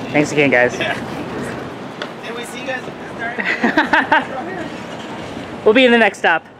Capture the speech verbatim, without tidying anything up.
Thanks again, guys. Yeah. And we see you guys at the start. We'll be in the next stop.